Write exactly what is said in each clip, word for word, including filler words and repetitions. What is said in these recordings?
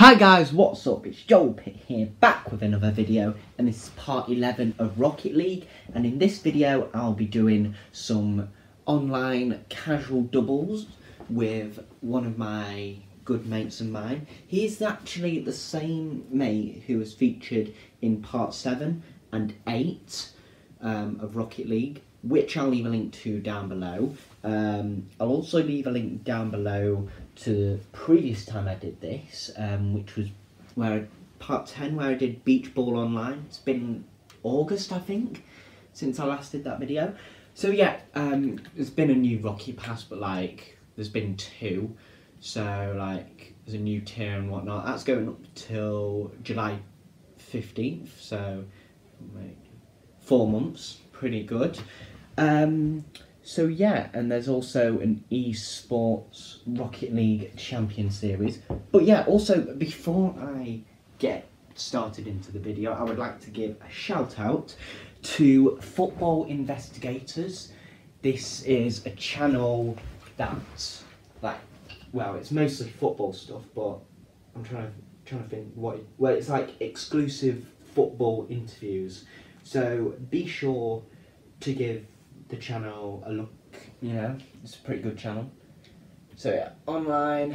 Hi guys, what's up? It's Joel Pitt here, back with another video, and this is part eleven of Rocket League, and in this video I'll be doing some online casual doubles with one of my good mates of mine. He's actually the same mate who was featured in part seven and eight um, of Rocket League, which I'll leave a link to down below. Um, I'll also leave a link down below to the previous time I did this, um, which was where part ten, where I did Beach Ball Online. It's been August, I think, since I last did that video. So yeah, um, there's been a new Rocket Pass, but like, there's been two. So like, there's a new tier and whatnot. That's going up till July fifteenth, so like, four months, pretty good. Um, so yeah, and there's also an eSports Rocket League Champion Series. But yeah, also before I get started into the video, I would like to give a shout out to Football Investigators. This is a channel that's like, well, it's mostly football stuff, but I'm trying to trying to think what it, well, it's like exclusive football interviews. So be sure to give the channel a look. You know, it's a pretty good channel. So yeah, online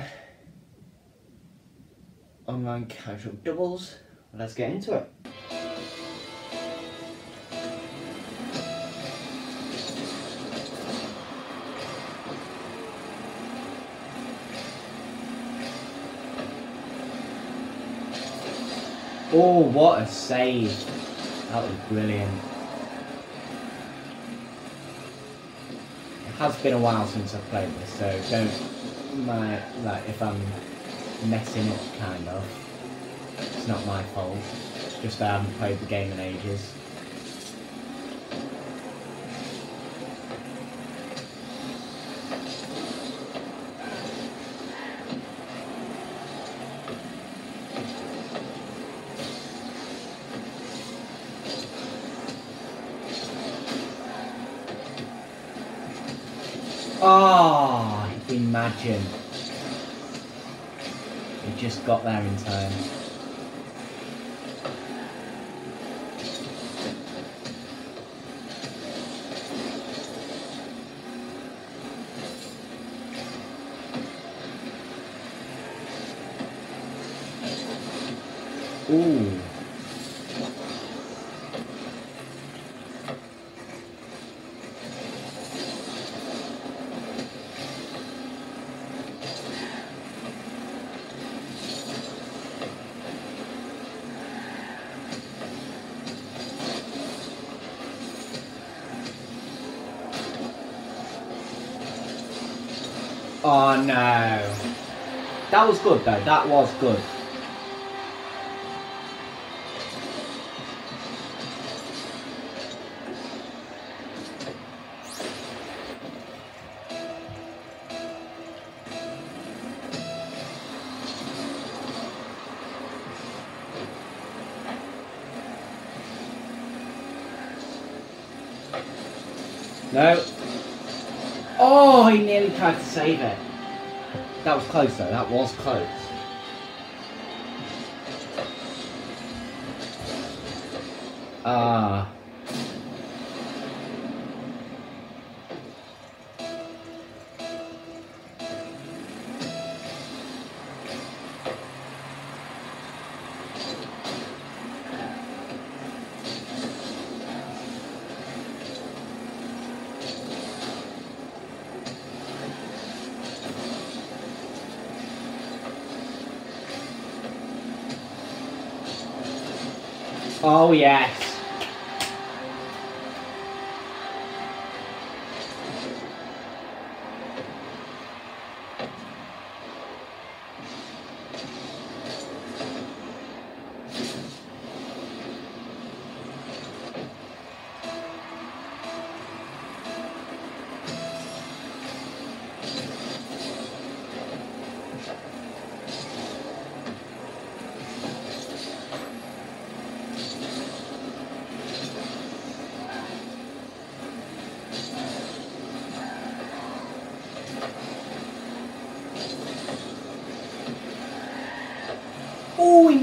online casual doubles. Let's get into it. Oh, what a save. That was brilliant. It has been a while since I've played this, so don't mind like if I'm messing up, kind of. It's not my fault. It's just I haven't played the game in ages. Oh, imagine. He just got there in time. Ooh. Oh no. That was good though, that was good. No. Oh, he nearly tried to save it. That was close though, that was close. Ah. Oh yes.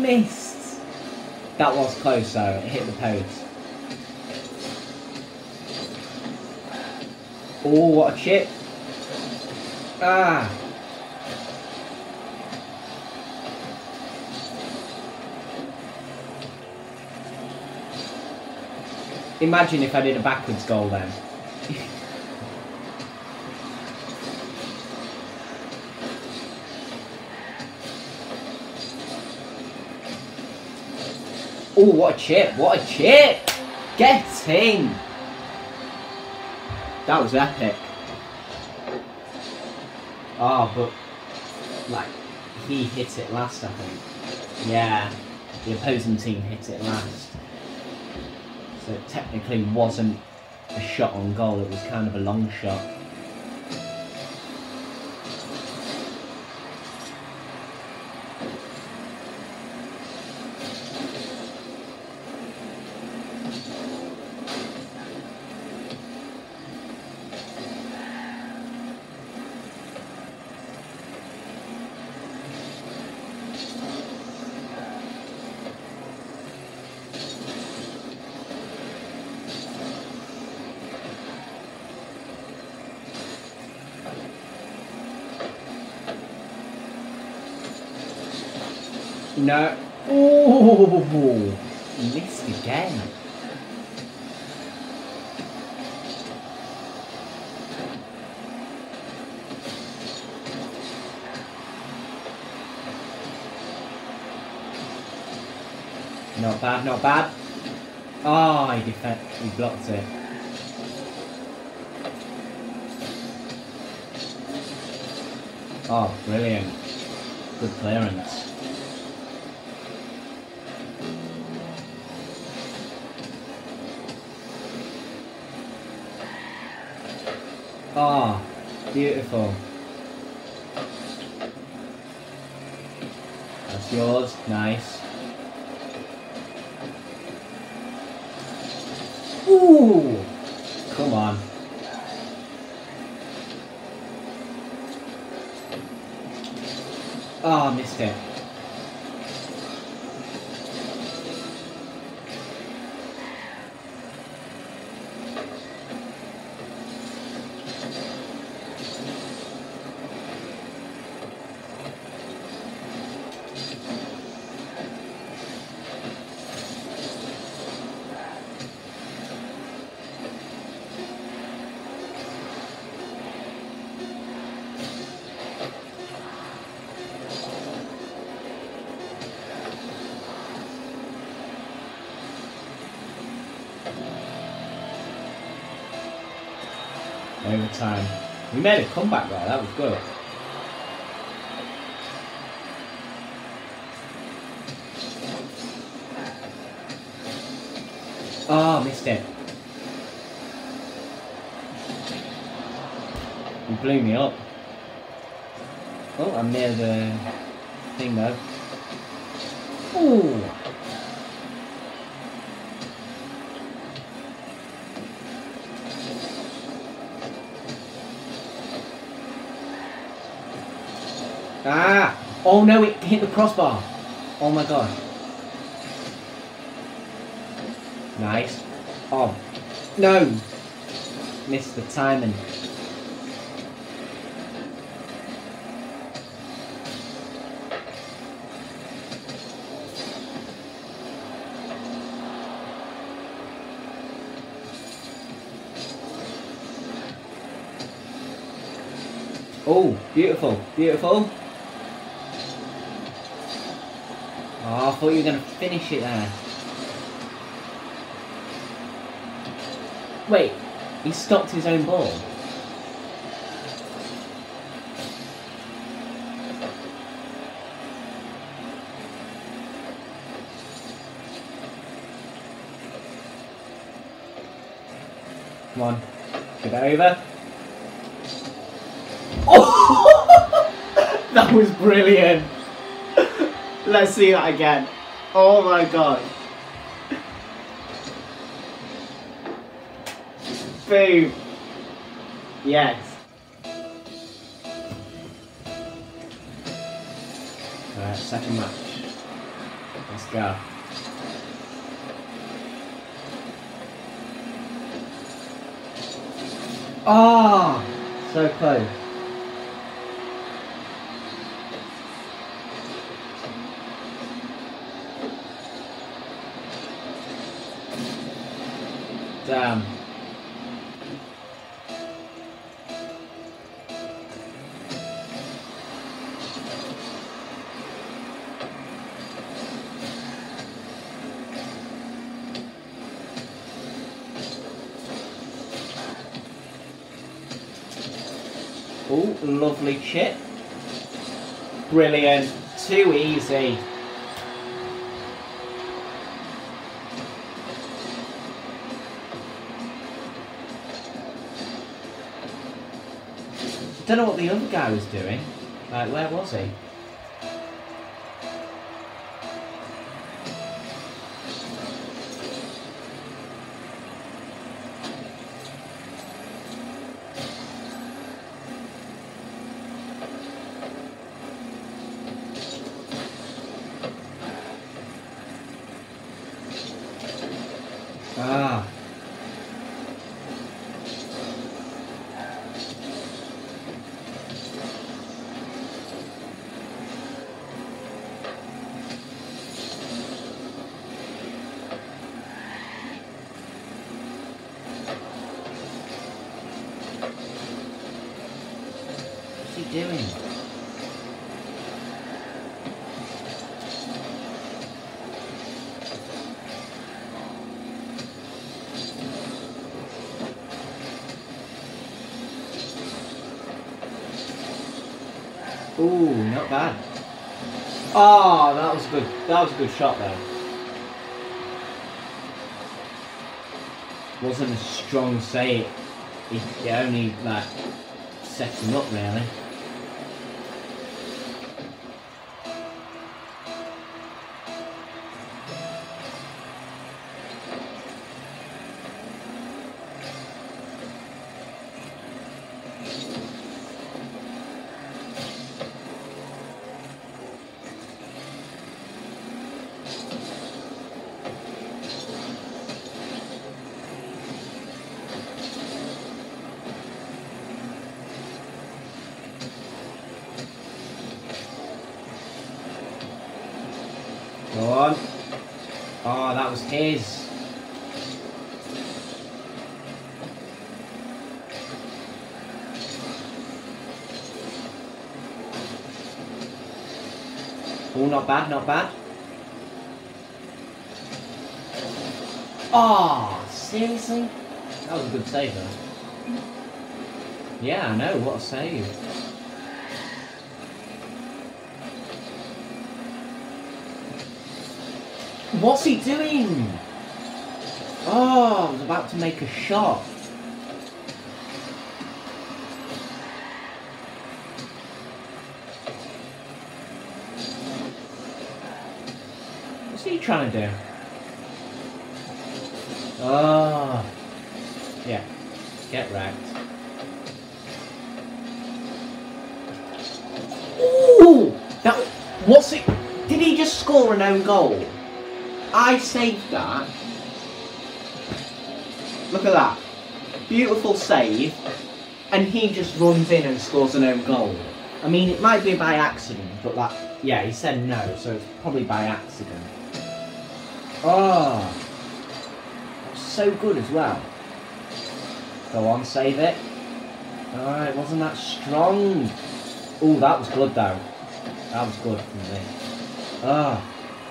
missed. That was close though, it hit the post. Oh, what a chip. Ah. Imagine if I did a backwards goal then. Oh, what a chip, what a chip! Getting! That was epic. Oh, but, like, he hit it last, I think. Yeah, the opposing team hit it last. So it technically wasn't a shot on goal, it was kind of a long shot. No. Oh, missed again. Not bad, not bad. Oh, he defend he blocked it. Oh, brilliant. Good clearance. Ah, oh, beautiful. That's yours, nice. Ooh, come on. Oh, missed it. Overtime. We made a comeback there, that was good. Oh, missed it. He blew me up. Oh, I'm near the thing though. Ooh. Ah! Oh no, it hit the crossbar. Oh my god. Nice. Oh. No! Missed the timing. Oh, beautiful, beautiful. Oh, I thought you were going to finish it there. Wait, he stopped his own ball. Come on, get it over. Oh! That was brilliant. Let's see that again. Oh my god. Boom. Yes. Alright, second match. Let's go. Ah, oh, so close. Damn. Oh, lovely chip. Brilliant. Too easy. I don't know what the other guy was doing. Like, where was he? Ah. What's he doing? Ooh, not bad. Oh, that was good. That was a good shot there. Wasn't a strong save. It, it only like set him up really. Go on. Oh, that was his. Oh, not bad, not bad. Oh, seriously? That was a good save though. Yeah, I know, what a save. What's he doing? Oh, I was about to make a shot. What's he trying to do? Oh. Yeah. Get wrecked. Ooh! That, what's it? Did he just score an own goal? I saved that. Look at that. Beautiful save. And he just runs in and scores an own goal. I mean, it might be by accident, but that... Yeah, he said no, so it's probably by accident. Oh. That's so good as well. Go on, save it. Alright, wasn't that strong? Oh, that was good though. That was good from me. Ah.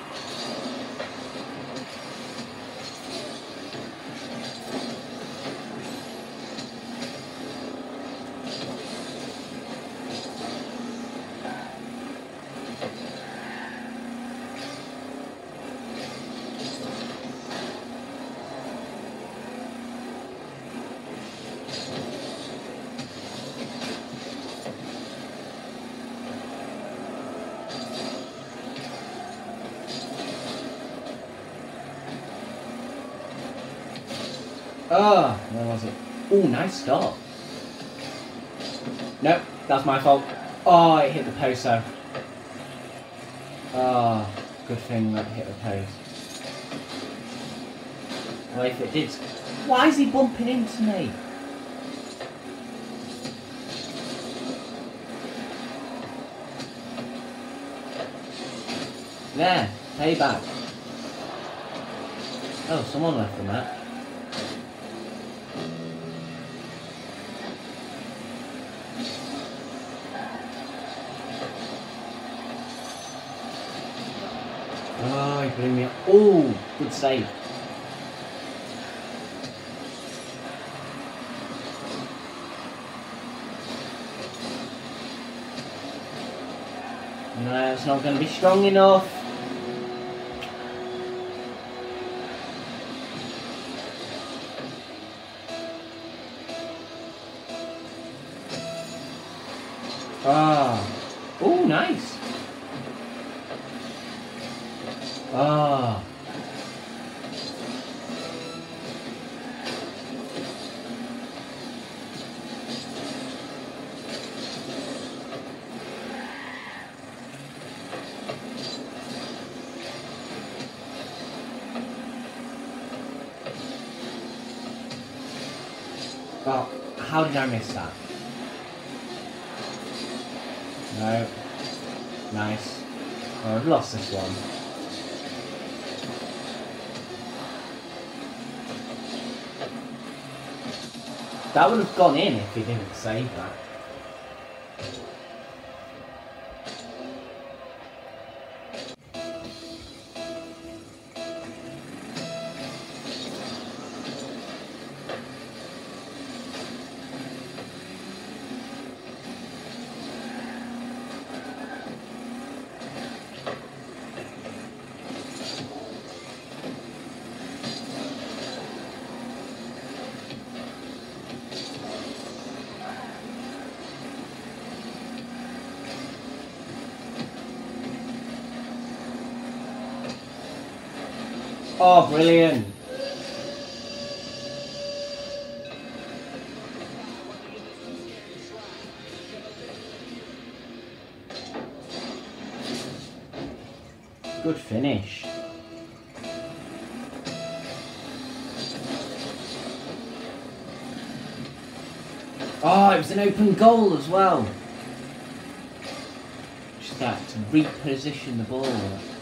Oh, where was it? Oh, nice start. Nope, that's my fault. Oh, it hit the post though. Oh, Good thing that hit the post. Well, if it did... Why is he bumping into me? There, payback. Oh, someone left the match. Oh, he blew me up. Oh, good save. No, it's not going to be strong enough. Ah. Oh, nice. Ah. Oh, how did I miss that? No. Nice. Oh, I've lost this one. That would have gone in if he didn't save that. Oh, brilliant. Good finish. Oh, it was an open goal as well. Just that to reposition the ball.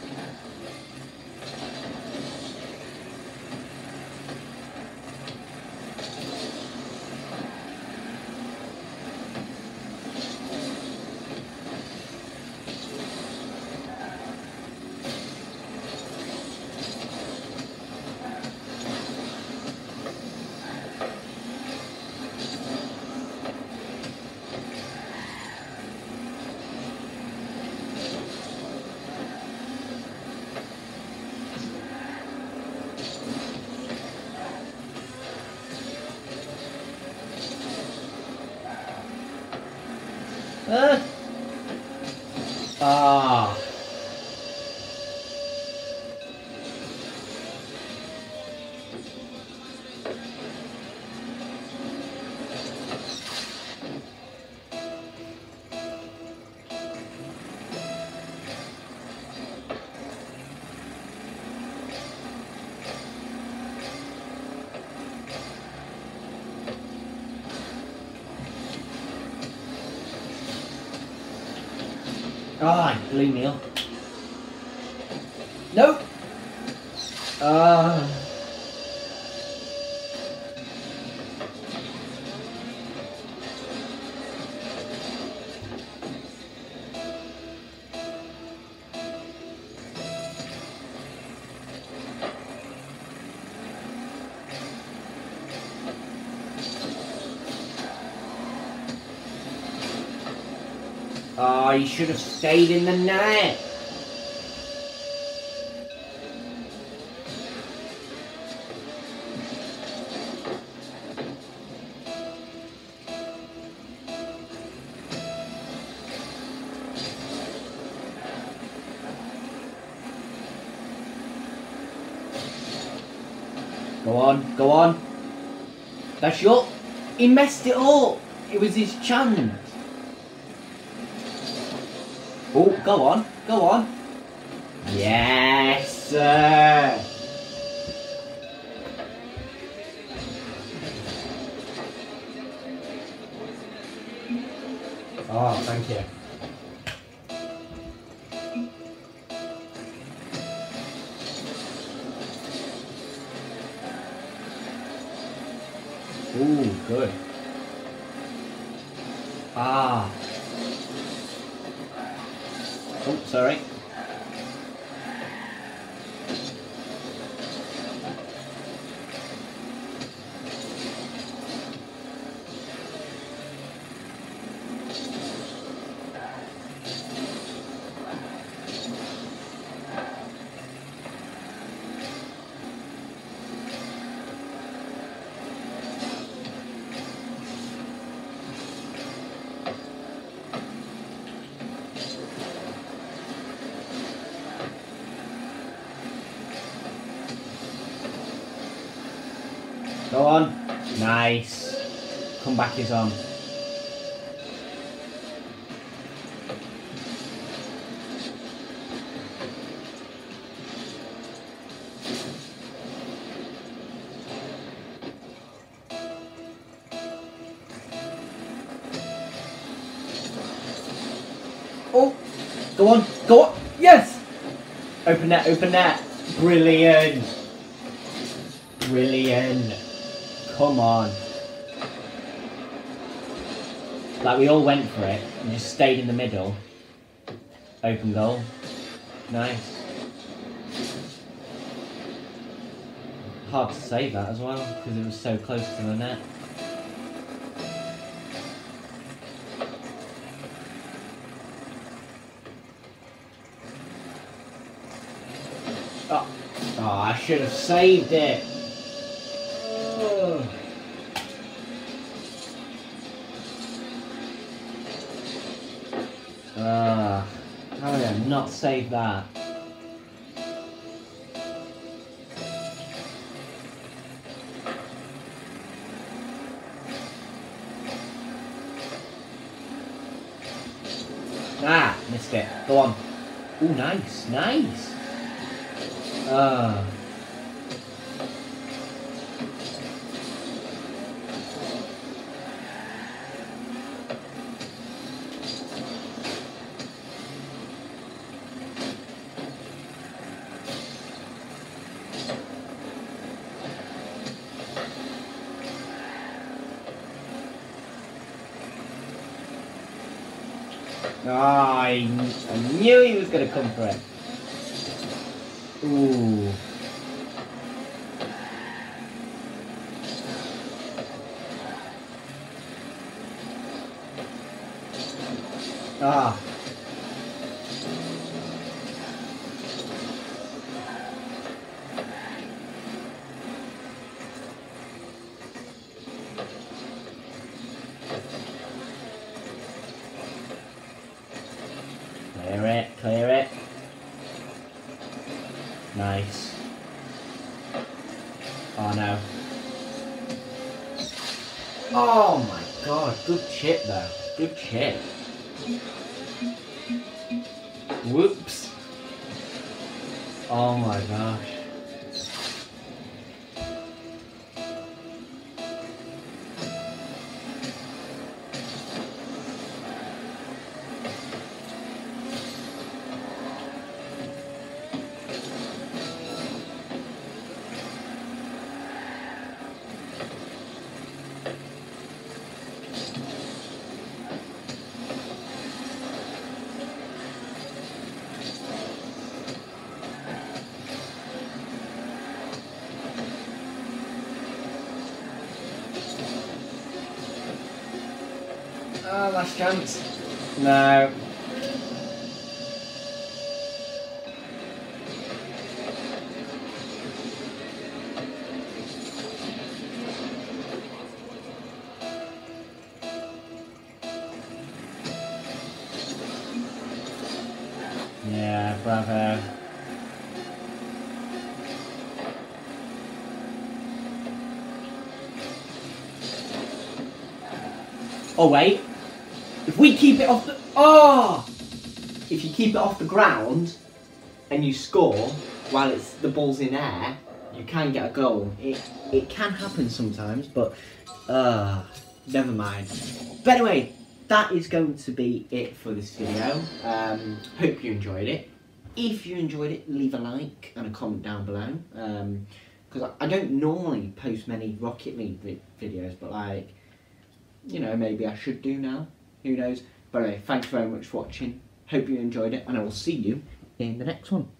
Uh. Ah. Ah, oh, blew me up. Nope. Ah. Uh. Oh, you should have stayed in the net. Go on, go on. That's your... He messed it up. It was his chance. Oh, go on, go on. Yeah. sir. Oh, thank you. Ooh, good. Ah. Oh, sorry. Go on. Nice. Comeback is on. Oh, go on, go on. Yes. Open net, open net. Brilliant. Brilliant. Come on. Like, we all went for it and just stayed in the middle. Open goal. Nice. Hard to save that as well, because it was so close to the net. Oh, oh I should have saved it. Ah, how did I not save that? Ah, missed it. Go on. Oh, nice, nice. Ah. Oh, I, I knew he was going to come for it. Ooh. Ah. Clear it, clear it. Nice. Oh no. Oh my god, good chip though. Good chip. Whoops. Oh my gosh. Oh, last chance. No. Yeah, bravo. Oh wait. If we keep it off the... Oh! If you keep it off the ground and you score, while it's the ball's in air, you can get a goal. It it can happen sometimes, but uh, never mind. But anyway, that is going to be it for this video. Um, hope you enjoyed it. If you enjoyed it, leave a like and a comment down below. Um, because I, I don't normally post many Rocket League vi videos, but like, you know, maybe I should do now. Who knows? But anyway, thanks very much for watching. Hope you enjoyed it, and I will see you in the next one.